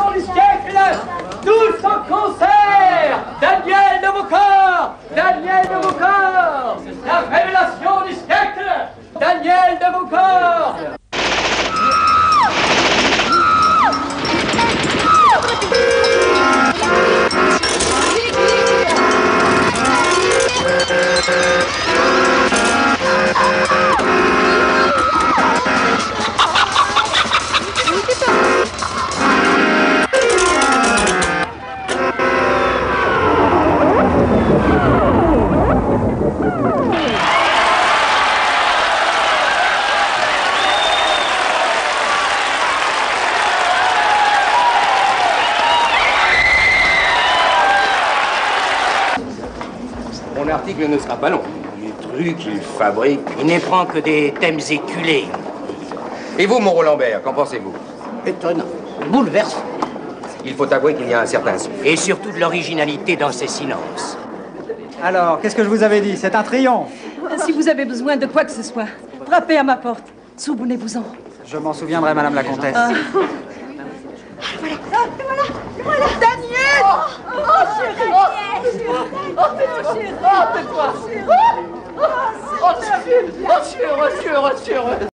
révélation du siècle, tous en concert. Daniel de Beaucorps, Daniel de Beaucorps, la révélation du siècle, Daniel de Beaucorps. Mon article ne sera pas long. Les trucs qu'il fabrique. Il ne prend que des thèmes éculés. Et vous, mon Roland-Bert, qu'en pensez-vous? Étonnant. Bouleversant. Il faut avouer qu'il y a un certain souffle. Et surtout de l'originalité dans ses silences. Alors, qu'est-ce que je vous avais dit? C'est un triomphe. Si vous avez besoin de quoi que ce soit, frappez à ma porte. Souvenez-vous-en. Je m'en souviendrai, Madame la Comtesse. Voilà, Daniel! Oh, chérie! Oh, tais-toi! Oh, tais-toi! Oh, je suis heureux, je suis heureux.